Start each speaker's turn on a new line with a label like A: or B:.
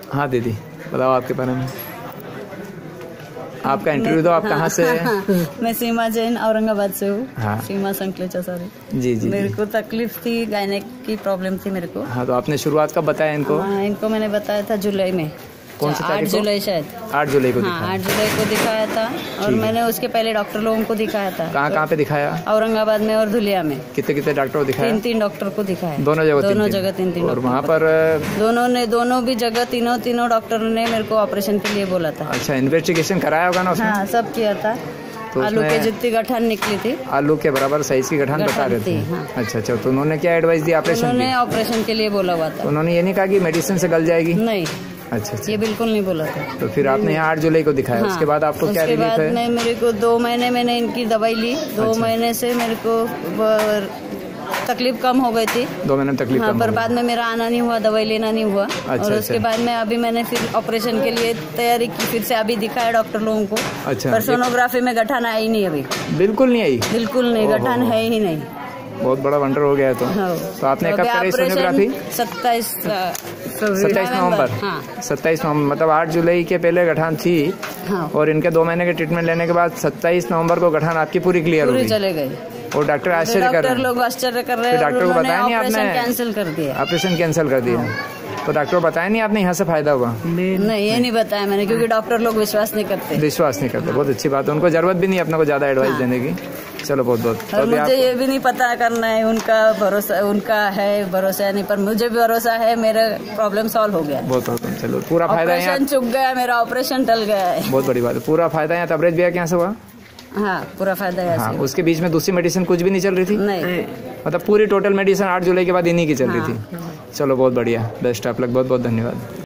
A: हाँ दीदी, बताओ आपके बारे में। आपका इंटरव्यू दो। आप कहाँ से हैं?
B: मैं सीमा जैन औरंगाबाद से हूँ।
A: हाँ।
B: सीमा संकलेचा, सॉरी।
A: जी जी।
B: मेरे को तकलीफ थी, गायनेक की प्रॉब्लम थी मेरे को।
A: हाँ, तो आपने शुरुआत कब बताया इनको?
B: हाँ, इनको मैंने बताया था जुलाई में।
A: कौन सी
B: 8 जुलाई शायद।
A: 8 जुलाई को
B: हाँ, 8 जुलाई को दिखाया था। और मैंने उसके पहले डॉक्टर लोगों को दिखाया था।
A: कहाँ पे दिखाया?
B: औरंगाबाद में और धुलिया में।
A: कितने डॉक्टर को दिखाया?
B: 3 डॉक्टर को दिखाया।
A: दोनों जगह
B: 3
A: और वहाँ पर
B: दोनों भी जगह तीनों डॉक्टरों ने मेरे को ऑपरेशन के लिए बोला था।
A: अच्छा, इन्वेस्टिगेशन कराया होगा ना उसमें?
B: हाँ, सब किया था।
A: तो
B: आलू के जितनी गठन निकली थी,
A: आलू के बराबर साइज की गठन बता रहे थे।
B: हाँ।
A: अच्छा, तो उन्होंने क्या एडवाइस दी ऑपरेशन की?
B: उन्होंने ऑपरेशन के लिए बोला हुआ था।
A: उन्होंने ये नहीं कहा कि मेडिसिन से गल जाएगी?
B: नहीं।
A: अच्छा,
B: ये बिल्कुल नहीं बोला था।
A: तो फिर आपने यहाँ 8 जुलाई को दिखाया।
B: हाँ,
A: उसके बाद आपको क्या रिलीफ है?
B: उसके बाद में मेरे को 2 महीने मैंने इनकी दवाई ली। 2 महीने से मेरे को तकलीफ कम हो गई थी।
A: 2 महीने में तकलीफ कम
B: पर बाद में मेरा आना नहीं हुआ, दवाई लेना नहीं हुआ। और उसके बाद में अभी मैंने फिर ऑपरेशन के लिए तैयारी की। फिर से अभी दिखाया डॉक्टर लोगों को।
A: अच्छा,
B: पर सोनोग्राफी में गठन आई नहीं अभी।
A: बिल्कुल नहीं आई?
B: बिल्कुल नहीं, गठन है ही नहीं।
A: बहुत बड़ा वंडर हो गया है। तो आपने कब कराई सोनोग्राफी?
B: 27
A: नवंबर।
B: हाँ।
A: 27 नवंबर, मतलब 8 जुलाई के पहले गठन थी।
B: हाँ।
A: और इनके 2 महीने के ट्रीटमेंट लेने के बाद 27 नवंबर को गठन आपकी पूरी क्लियर हो गई।
B: चले गए।
A: और डॉक्टर आश्चर्य कर रहे हैं।
B: डॉक्टर लोग आश्चर्य कर रहे हैं।
A: डॉक्टर को बताया नहीं आपने?
B: कैंसिल कर दिया।
A: ऑपरेशन कैंसिल कर दिया। तो डॉक्टर को बताया नहीं आपने यहाँ से फायदा हुआ?
B: नहीं, ये नहीं बताया मैंने, क्योंकि डॉक्टर लोग विश्वास नहीं करते।
A: बहुत अच्छी बात है। उनको जरूरत भी नहीं अपने को ज्यादा एडवाइस देने की। चलो, बहुत बहुत।
B: और मुझे ये भी नहीं पता करना है उनका भरोसा, उनका है भरोसा नहीं, पर मुझे भी भरोसा है मेरा प्रॉब्लम सॉल्व हो गया।
A: बहुत बहुत। चलो, पूरा फायदा है।
B: ऑपरेशन चुक गया, मेरा ऑपरेशन टल गया है।
A: बहुत बड़ी बात है। पूरा फायदा है। तबरेज भी यहाँ से हुआ?
B: हाँ, पूरा फायदा है।
A: हाँ, उसके बीच में दूसरी मेडिसिन कुछ भी नहीं चल रही थी?
B: नहीं,
A: मतलब पूरी टोटल मेडिसिन 8 जुलाई के बाद इन्हीं की चल रही थी। चलो, बहुत बढ़िया, बेस्ट ऑफ लक, बहुत बहुत धन्यवाद।